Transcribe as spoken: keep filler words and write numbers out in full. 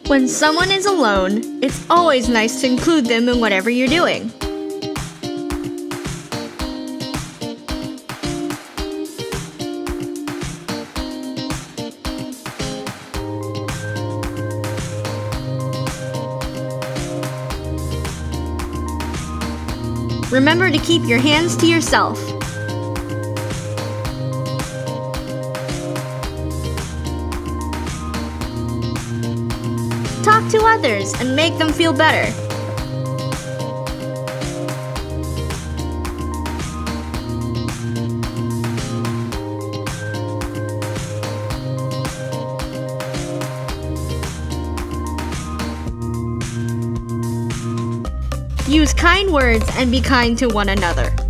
When someone is alone, it's always nice to include them in whatever you're doing. Remember to keep your hands to yourself. Talk to others and make them feel better. Use kind words and be kind to one another.